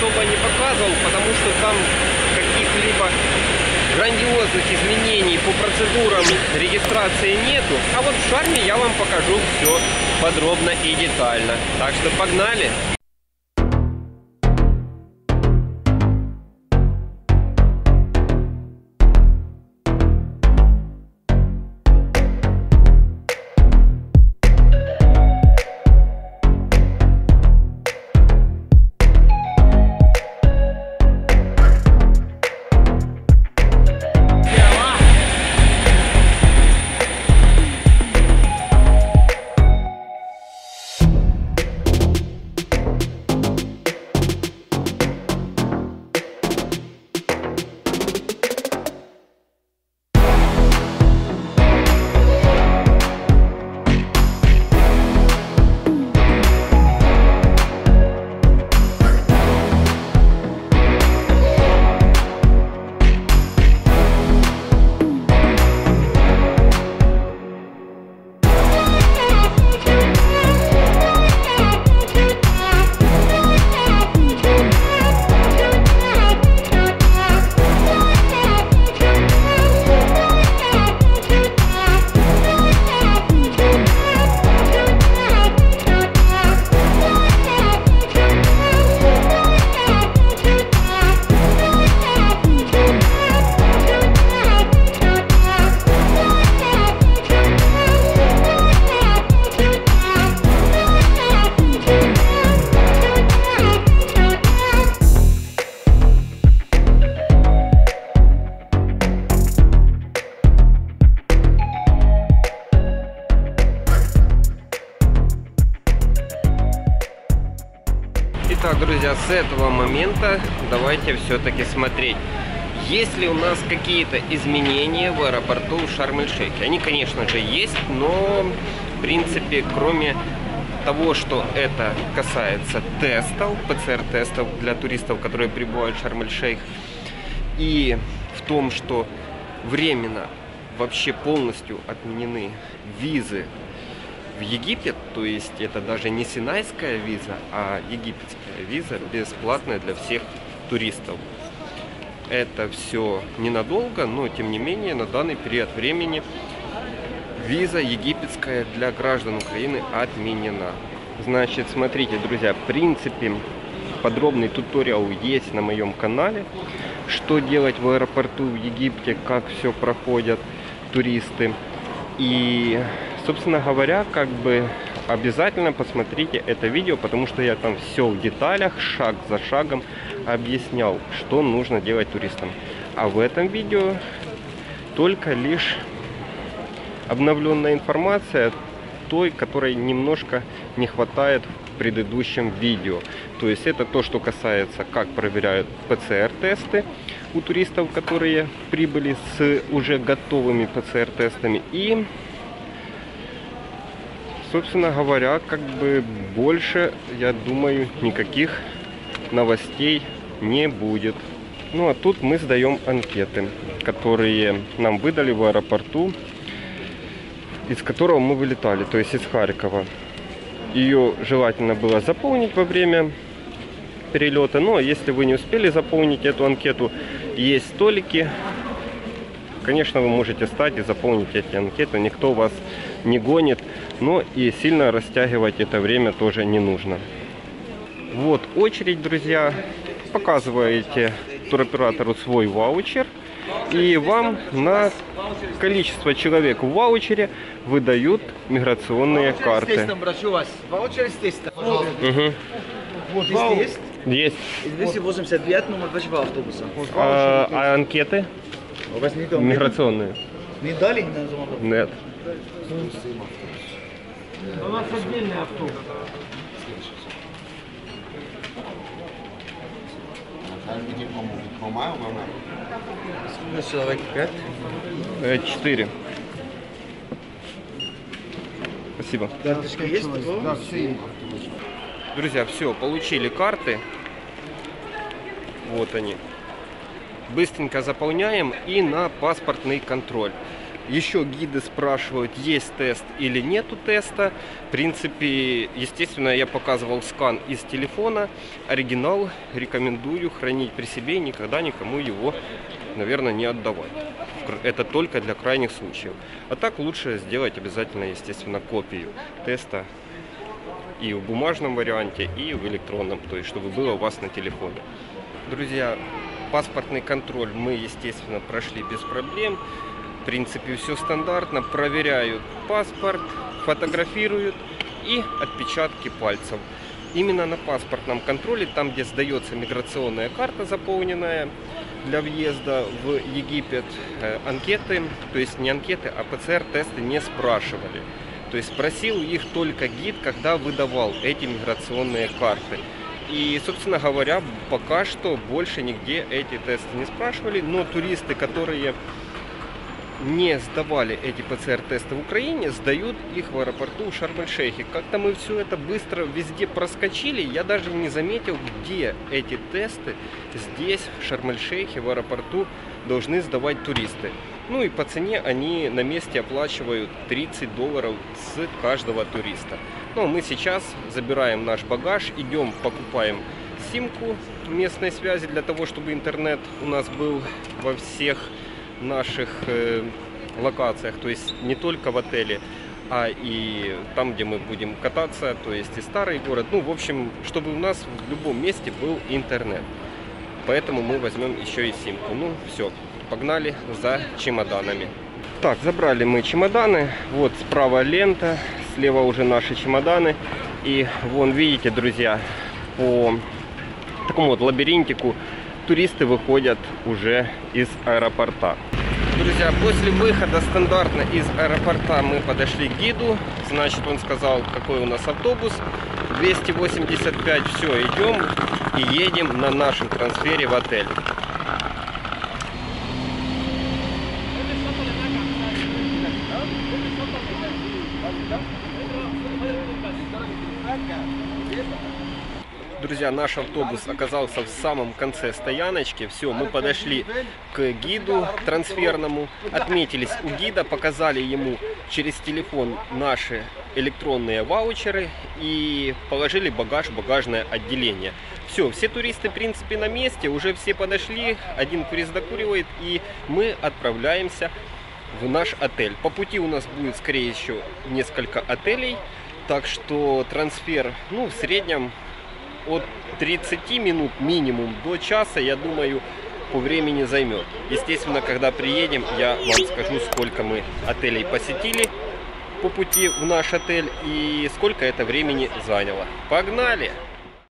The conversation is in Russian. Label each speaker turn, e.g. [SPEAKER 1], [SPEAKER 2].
[SPEAKER 1] особо не показывал, потому что там каких-либо грандиозных изменений по процедурам регистрации нету. А вот в Шарме я вам покажу все подробно и детально. Так что погнали! Итак, друзья, с этого момента давайте все-таки смотреть, есть ли у нас какие-то изменения в аэропорту Шарм-эль-Шейха. Они, конечно же, есть, но, в принципе, кроме того, что это касается тестов, ПЦР-тестов для туристов, которые прибывают в Шарм-эль-Шейх, и в том, что временно вообще полностью отменены визы в Египет, то есть это даже не синайская виза, а египетская виза, бесплатная для всех туристов. Это все ненадолго, но тем не менее на данный период времени виза египетская для граждан Украины отменена. Значит, смотрите, друзья, в принципе подробный туториал есть на моем канале, что делать в аэропорту в Египте, как все проходят туристы. И, собственно говоря, как бы обязательно посмотрите это видео, потому что я там все в деталях, шаг за шагом объяснял, что нужно делать туристам. А в этом видео только лишь обновленная информация, той, которой немножко не хватает в предыдущем видео. То есть это то, что касается, как проверяют ПЦР-тесты у туристов, которые прибыли с уже готовыми ПЦР-тестами. И, собственно говоря, как бы больше, я думаю, никаких новостей не будет. Ну а тут мы сдаем анкеты, которые нам выдали в аэропорту, из которого мы вылетали, то есть из Харькова. Ее желательно было заполнить во время перелета. Но если вы не успели заполнить эту анкету, есть столики. Конечно, вы можете встать и заполнить эти анкеты. Никто вас не гонит. Но и сильно растягивать это время тоже не нужно. Вот очередь, друзья. Показываете туроператору свой ваучер. И вам на количество человек в ваучере выдают миграционные карты. Угу. Есть.
[SPEAKER 2] 285 номер вашего автобуса.
[SPEAKER 1] А анкеты? Миграционные.
[SPEAKER 2] Не дали, не называл?
[SPEAKER 1] Нет.
[SPEAKER 2] У нас отдельный автобус. Человек 5?
[SPEAKER 1] 4. Спасибо.
[SPEAKER 2] Карточка есть? Да, все.
[SPEAKER 1] Друзья, все, получили карты. Вот они. Быстренько заполняем и на паспортный контроль. Еще гиды спрашивают, есть тест или нету теста. В принципе, естественно, я показывал скан из телефона. Оригинал рекомендую хранить при себе и никогда никому его, наверное, не отдавать. Это только для крайних случаев. А так лучше сделать обязательно, естественно, копию теста и в бумажном варианте, и в электронном, то есть чтобы было у вас на телефоне. Друзья, паспортный контроль мы, естественно, прошли без проблем. В принципе, все стандартно. Проверяют паспорт, фотографируют и отпечатки пальцев. Именно на паспортном контроле, там, где сдается миграционная карта заполненная для въезда в Египет, анкеты, то есть не анкеты, а ПЦР-тесты не спрашивали. То есть спросил их только гид, когда выдавал эти миграционные карты. И, собственно говоря, пока что больше нигде эти тесты не спрашивали, но туристы, которые не сдавали эти ПЦР-тесты в Украине, сдают их в аэропорту Шарм-эль-Шейхе. Как-то мы все это быстро везде проскочили, я даже не заметил, где эти тесты здесь, в Шарм-эль-Шейхе, в аэропорту, должны сдавать туристы. Ну и по цене они на месте оплачивают $30 с каждого туриста. Но мы сейчас забираем наш багаж, идем покупаем симку местной связи для того, чтобы интернет у нас был во всех наших локациях, то есть не только в отеле, а и там, где мы будем кататься, то есть и старый город. Ну, в общем, чтобы у нас в любом месте был интернет. Поэтому мы возьмем еще и симку. Ну, все, погнали за чемоданами. Так, забрали мы чемоданы. Вот справа лента, слева уже наши чемоданы. И вон, видите, друзья, по такому вот лабиринтику туристы выходят уже из аэропорта. Друзья, после выхода стандартно из аэропорта мы подошли к гиду. Значит, он сказал, какой у нас автобус. 285. Все, идем и едем на нашем трансфере в отель. Друзья, наш автобус оказался в самом конце стояночки. Все, мы подошли к гиду трансферному, отметились у гида, показали ему через телефон наши электронные ваучеры и положили багаж в багажное отделение. Все туристы, в принципе, на месте, уже все подошли, один турист докуривает, и мы отправляемся в наш отель. По пути у нас будет, скорее, еще несколько отелей, так что трансфер, ну, в среднем от 30 минут минимум до часа, я думаю, по времени займет. Естественно, когда приедем, я вам скажу, сколько мы отелей посетили по пути в наш отель и сколько это времени заняло. Погнали!